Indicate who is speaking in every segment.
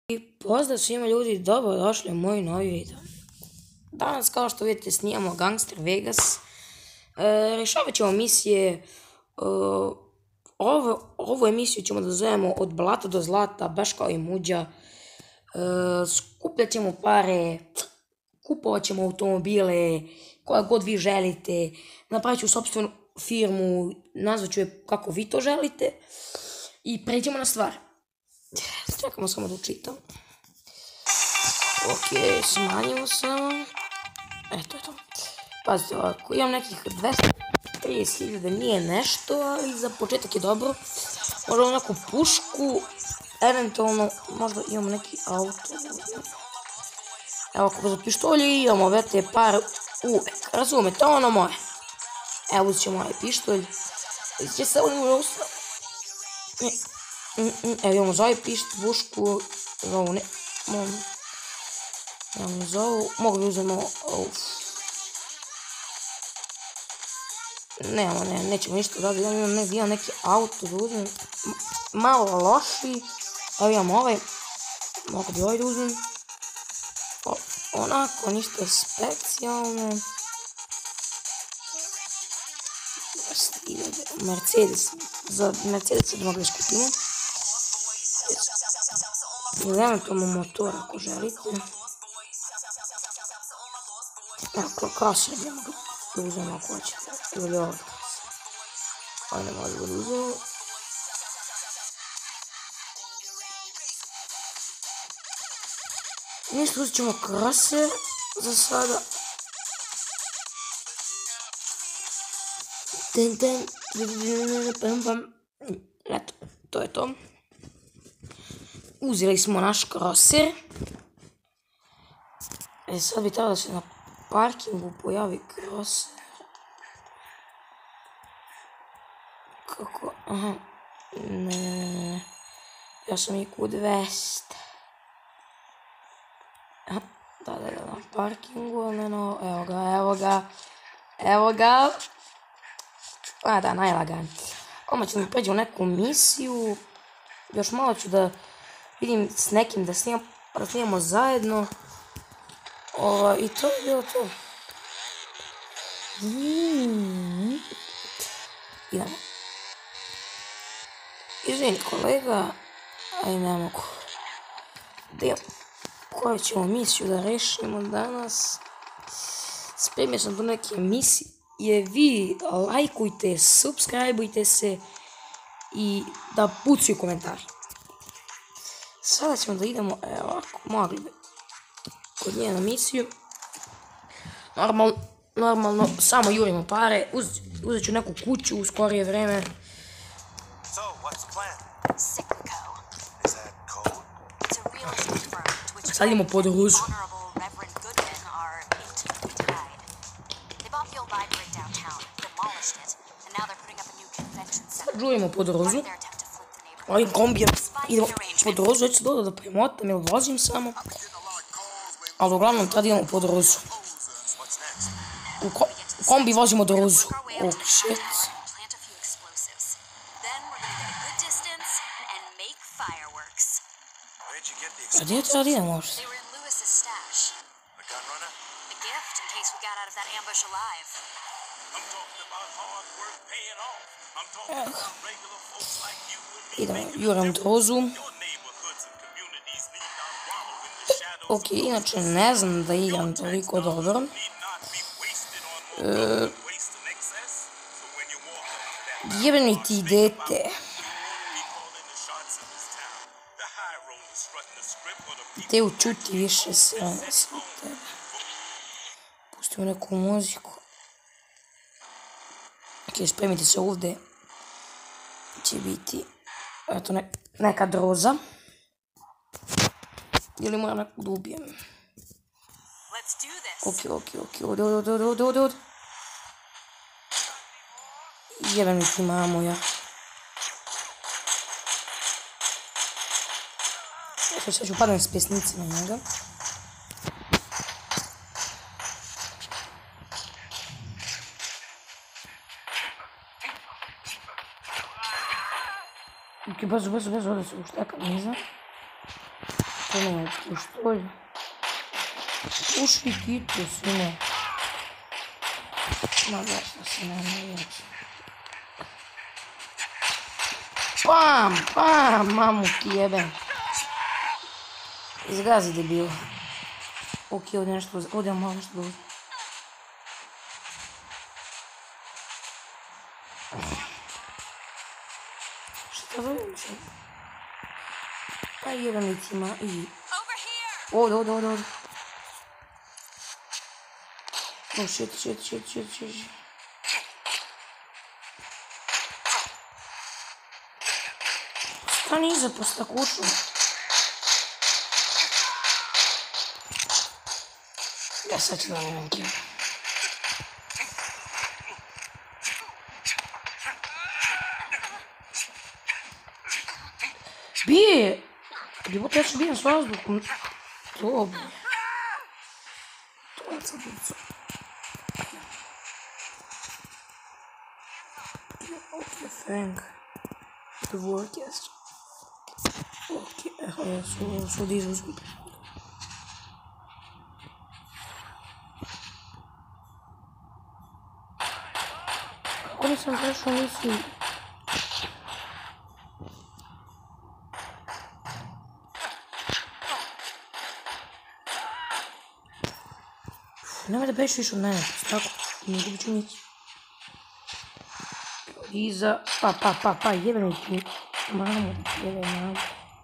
Speaker 1: I pozdrav svima ljudi, dobro došli u moj novi video. Danas, kao što vidite, snimamo Gangster Vegas. Rješavat ćemo misije. Ovu emisiju ćemo da zovemo od blata do zlata, baš kao i muđa. Skupljat ćemo pare, kupovat ćemo automobile, koja god vi želite. Napravit ću sopstvenu firmu, nazvat ću je kako vi to želite. I pređemo na stvar. Čekamo samo da učitam. Ok, smanjimo samo. Eto je to. Pazite ovako, imam nekih 230.000, nije nešto, ali za početak je dobro. Možda neku pušku, eventualno možda imam neki auto. Evo ako za pištolje imamo ove te par uvek, razumete, ono moje. Evo uzet ćemo ovaj pištolj. Uzet će se ovo usta. Evo imamo za ovaj pišt, pušku, za ovu ne, imamo za ovu, mogu da uzemo, nećemo ništa da imam neki auto da uzmem, malo loši, evo imamo ovaj, mogu bi ovaj da uzmem, onako, ništa specijalno, Mercedes, za Mercedes da mogu da skupimo. Ili eventualno motor ako želite. Evo, kraser bi mogu da uzmemo ako hoćete. Ili ovo kraser. Ovo ne mogu da uzmemo. Ništa, uzet ćemo kraser za sada. Eto, to je to. Uzeli smo naš kraser. Sad bi trebalo da se na parkingu pojavi kraser. Kako? Aha. Ne. Ja sam i kod 200. Da, na parkingu, no, evo ga. A da, najlaganije. Odmah ćemo pređi u neku misiju. Još malo ću da vidim s nekim da snimamo zajedno. I to je bilo to. Idemo. Izvini kolega, ali ne mogu. Koju ćemo misiju da rešimo danas? Spremio sam do neke misije. Vi lajkujte, subscribeujte se i da pucaju komentari. Sada ćemo da idemo, evo ovako, mogli bi kod nje na misiju. Normalno, samo jurimo pare, uzet ću neku kuću u skorije vreme. Sad idemo pod ruzu. Sad žurimo pod rozu. Ovim kombijem idemo pod rozu. Već se dodao da premotam ili vozim samo. Ali uglavnom tada idemo pod rozu. U kombi vozimo do rozu. Oh shit. A gdje treba da idemo možda? Idemo, juram dozu. Ok, inače ne znam da igram toliko dobro. Jebeni ti dete. Te učuti više sve tebe. Pustimo neku muziku. Ok, spremite se ovdje. Će biti eto neka droza. Ili moram neku da ubijem. Ok, ode. Jebem mi ti mamo ja. Sad ću padam s pesnici na njega. Ok, brzo, ovdje se uštekam niza. Crneo pištolj. Uši kitu, sine. Ma zašto se ne nevijeći. Pam, mamu ti jebem. Izgazi debil. Ok, ovdje malo nešto dođe. Šta zovem se? Pa jedan lic ima i... Ovdje. Oh shit. Stani iza po stakušu. Ja sad ću da imam kill. Bije! Jebote, ja ću bijem s vazduhom. Dobro. To je sad lico. Ok, Frank. The work is. Ok, evo ja su dižu izgubi. Kako nisam prešao misiju? Nemoj da bežiš više od mene, tako, ne gubi ću nići. Iza, pa, jebeni ti, mamu, jebeni.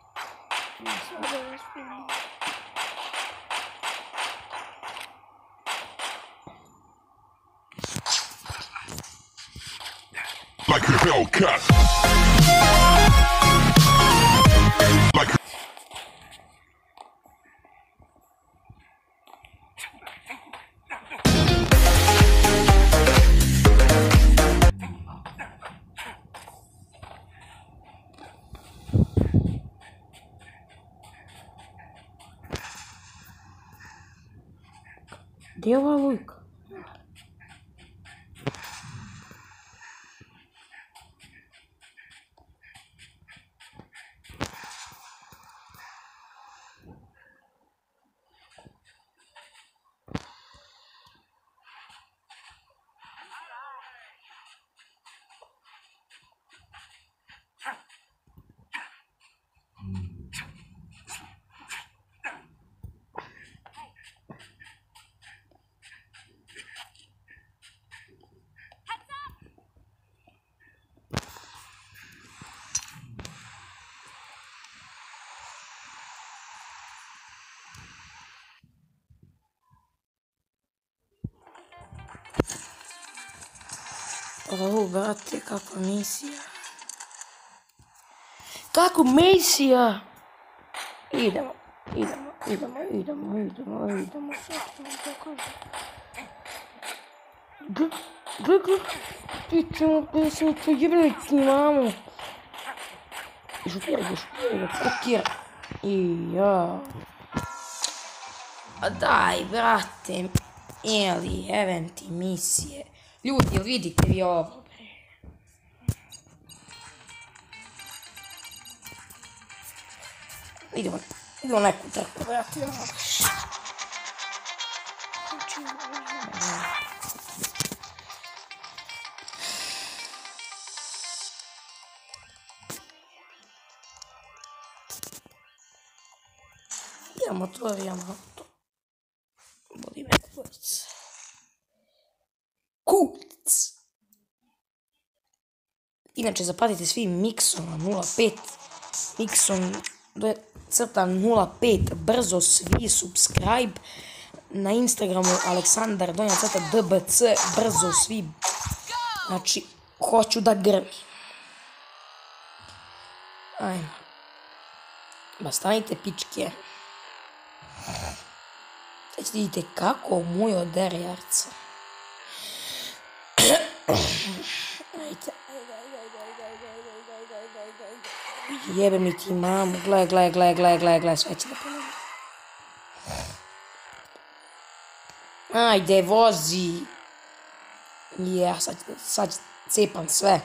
Speaker 2: Like a Hellcat. Like
Speaker 1: Gdje je ova lujka? Ovo, brate, kakva misija. Kako misija? Idemo. Sad ću vam pokazati. Ti ćemo pesnicu jebnici, mamu. I šutira, fukira. I ja. A daj, brate. Eli, eventi, misije. Ljudi, jel vidite vi ovo? Idemo neku trku, brate. Imamo to. Boli me kurac. Kurac! Inače, zapatite svi Mixon 05. Mixon crta 05. Brzo svi subscribe. Na Instagramu Aleksandar donja crta DBC. Brzo svi. Znači, hoću da grmi. Ajmo. Ba stanite pičke. Sad ćete vidite kako muj odere jarca. Ajde. Jebe mi ti mamu, gle, sve će da ponovim. Ajde, vozi. Sad cepam sve.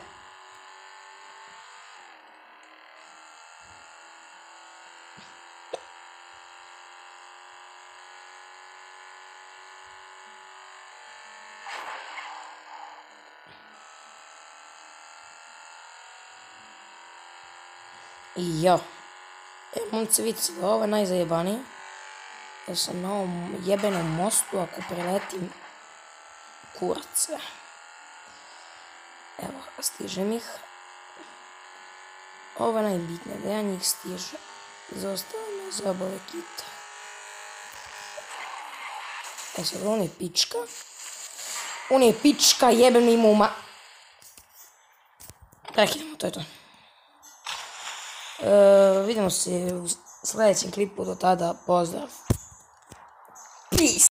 Speaker 1: I ja. Momci, vidite, ovo je najzajebaniji. Ja sam na ovom jebenom mostu, ako preletim kurac sve. Evo, stižem ih. Ovo je najbitnije, da ja njih stižem. Zaostavljamo zabave kita. Sad, on je pička. On je pička, jebem mi muma. Prekinemo, to je to. Vidimo se u sljedećem klipu, do tada, pozdrav. Peace!